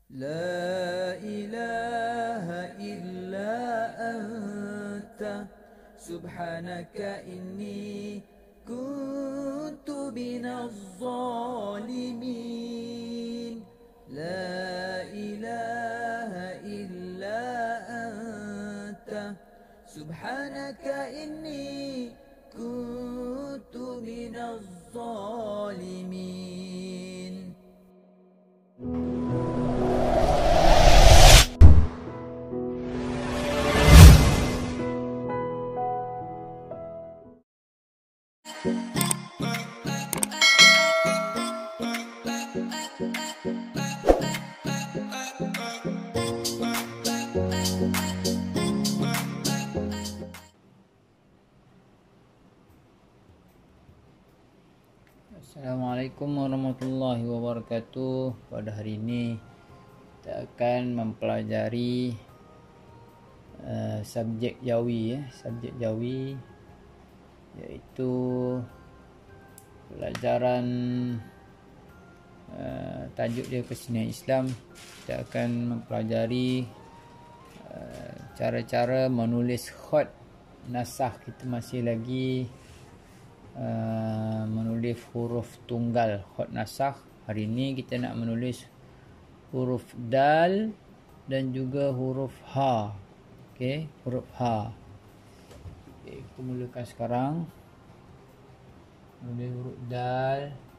لا إله إلا أنت سبحانك إني كنت من الظالمين لا إله إلا أنت سبحانك إني كنت من الظالمين. Assalamualaikum warahmatullahi wabarakatuh. Pada hari ini kita akan mempelajari subjek Jawi subjek Jawi iaitu pelajaran tajuk dia Kesenian Islam. Kita akan mempelajari cara-cara menulis khot nasakh. Kita masih lagi menulis huruf tunggal khot nasakh. Hari ini kita nak menulis huruf dal dan juga huruf ha. Okey, huruf ha. Okey, kita mulakan sekarang. Menulis huruf dal.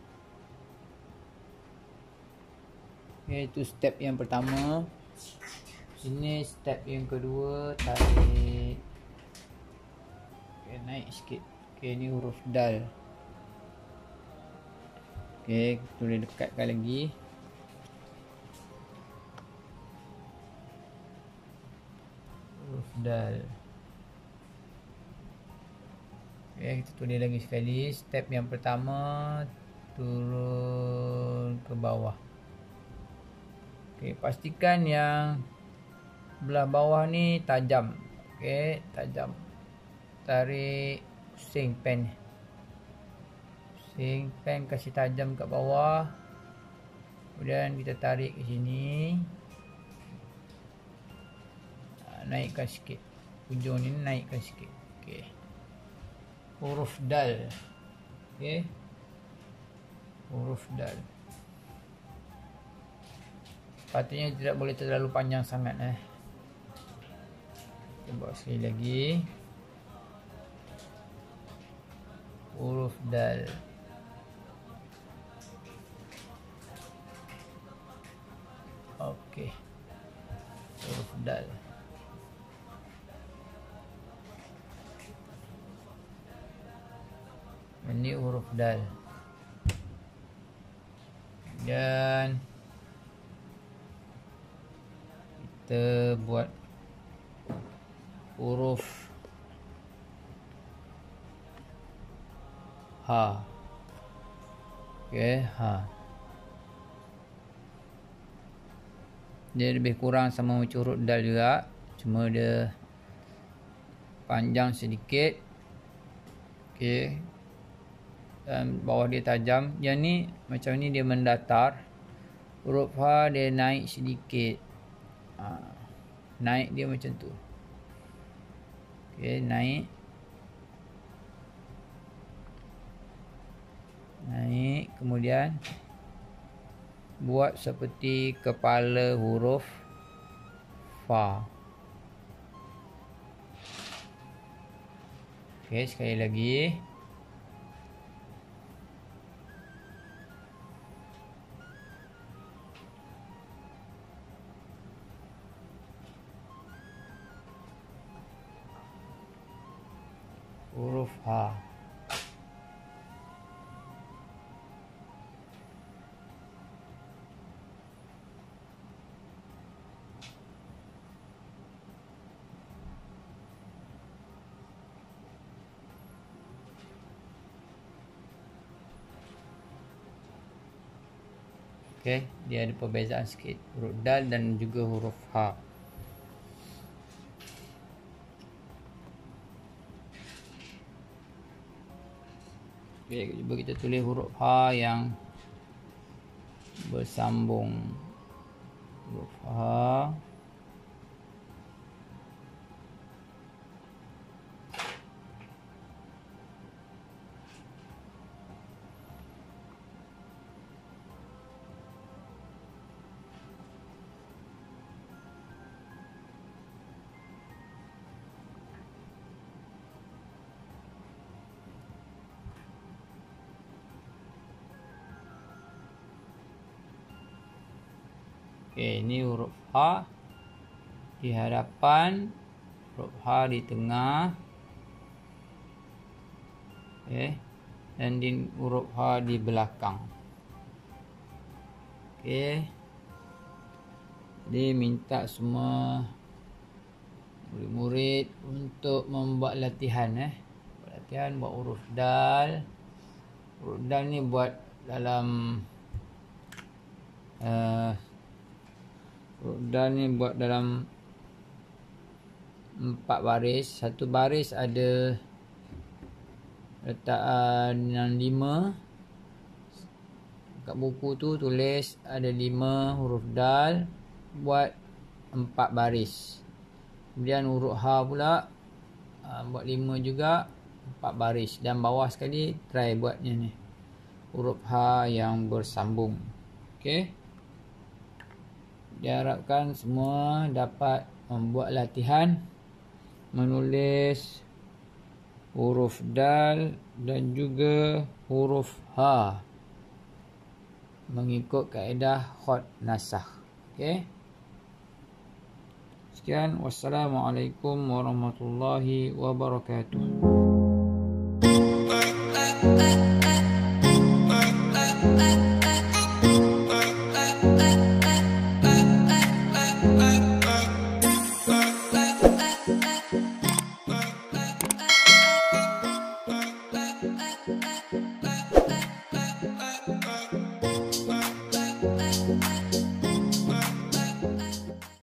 Okey, itu step yang pertama. Ini step yang kedua, tarik. Okey, naik sikit. Okey, ni huruf dal. Okey, tulis dekatkan lagi. Huruf dal. Okey, kita tulis lagi sekali. Step yang pertama, turun ke bawah. Okey, pastikan yang belah bawah ni tajam. Okey, tajam. Tarik pusing pen. Pusing pen, kasih tajam kat bawah. Kemudian kita tarik ke sini. Naikkan sikit. Ujung ni naikkan sikit. Okey. Huruf dal. Okey. Huruf dal. Sepatutnya tidak boleh terlalu panjang sangat Kita buat sekali lagi. Huruf dal. Okey. Huruf dal. Ini huruf dal. Dan kita buat huruf ha. Okey, ha. Dia lebih kurang sama macam huruf dal juga, cuma dia panjang sedikit. Okey. Dan bawah dia tajam. Yang ni macam ni dia mendatar. Huruf ha dia naik sedikit. Naik dia macam tu. Okey, naik. Naik, kemudian buat seperti kepala huruf fa. Okey, sekali lagi. Huruf ha. Okey, dia ada perbezaan sikit, huruf dal dan juga huruf ha. Okey, cuba kita tulis huruf ha yang bersambung. huruf ha. Okey, ini huruf ha di hadapan, huruf ha di tengah. Okey, dan di huruf ha di belakang. Okey. Jadi minta semua murid-murid untuk membuat latihan latihan buat huruf dal. Huruf dal ni buat dalam huruf dal ni buat dalam 4 baris. Satu baris ada letakkan yang 5. Kat buku tu tulis ada 5 huruf dal, buat 4 baris. Kemudian huruf ha pula buat 5 juga, 4 baris. Dan bawah sekali try buatnya ni, huruf ha yang bersambung. Okey, diharapkan semua dapat membuat latihan menulis huruf dal dan juga huruf ha mengikut kaedah khot nasakh. Okey. Sekian, wassalamualaikum warahmatullahi wabarakatuh.